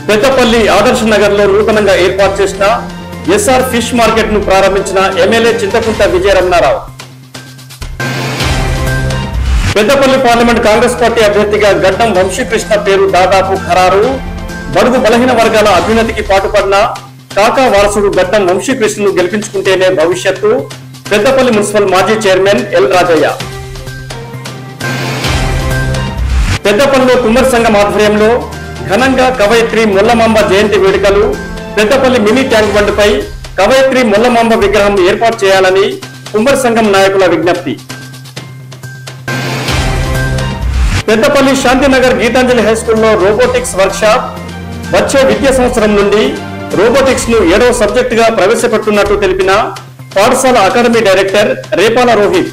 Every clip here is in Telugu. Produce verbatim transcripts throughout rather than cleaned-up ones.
పెద్దపల్లి ఆదర్శ నగర్ లో నూతనంగా ఏర్పాటు చేసిన ఎస్ఆర్ ఫిష్ మార్కెట్ ను ప్రారంభించిన MLA Chintakunta Vijayaramanarao. Peddapalli parliament Congress party అభ్యర్థిగా గడ్డం వంశీకృష్ణ పేరు దాదాపు ఖరారు. బడుగు బలహీన వర్గాల అభ్యున్నతికి పాటుపడిన కాకా వారసుడు గడ్డం వంశీకృష్ణను గెలిపించుకుంటేనే భవిష్యత్తు. పెద్దపల్లి మున్సిపల్ మాజీ చైర్మన్ ఎల్ రాజయ్య. పెద్దపల్లిలో కుమ్మరి సంఘం ఆధ్వర్యంలో ఘనంగా కవయిత్రి ముల్లమాంబ జయంతి వేడుకలు. పెద్దపల్లి మినీ ట్యాంక్ బండ్పై కవయిత్రి ముల్లమాంబ విగ్రహం ఏర్పాటు చేయాలని కుమ్మరి సంఘం నాయకుల విజ్ఞప్తి. పెద్దపల్లి శాంతినగర్ గీతాంజలి హైస్కూల్లో రోబోటిక్స్ వర్క్ షాప్. వచ్చే విద్యా సంవత్సరం నుండి రోబోటిక్స్ ను ఏడవ సబ్జెక్ట్ గా ప్రవేశపెట్టున్నట్టు తెలిపిన పాఠశాల అకాడమీ డైరెక్టర్ రేపాల రోహిత్.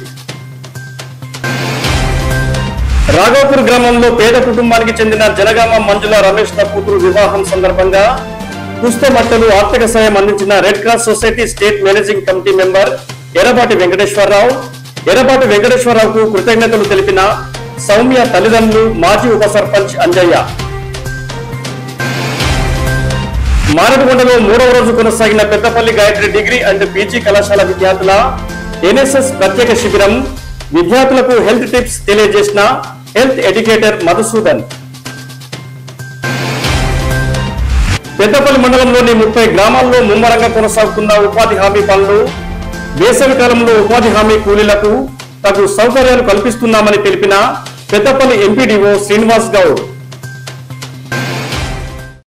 రాఘవపూర్ గ్రామంలో పేద కుటుంబానికి చెందిన జనగామ మంజుల రమేష్ ల కూతురు వివాహం సందర్భంగా పుస్తమట్టలు ఆర్థిక సాయం అందించిన Red Cross society state managing committee member Errabati Venkateswararao. Errabati వెంకటేశ్వరరావుకు కృతజ్ఞతలు తెలిపిన సౌమ్య తల్లిదండ్రులు, మాజీ ఉప సర్పంచ్ అంజయ్య. మారేడుకొండలో మూడవ రోజు కొనసాగిన Peddapalli Gayatri degree and PG కళాశాల విద్యార్థుల ఎన్ఎస్ఎస్ ప్రత్యేక శిబిరం. విద్యార్థులకు హెల్త్ టిప్స్ తెలియజేసిన హెల్త్ ఎడ్యుకేటర్ మధుసూదన్. పెద్దపల్లి మండలంలోని ముప్పై గ్రామాల్లో ముమ్మరంగా కొనసాగుతున్న ఉపాధి హామీ పనులు. వేసవి కాలంలో ఉపాధి హామీ కూలీలకు తగు సౌకర్యాలు కల్పిస్తున్నామని తెలిపిన పెద్దపల్లి ఎంపీడీఓ శ్రీనివాస్ గౌడ్.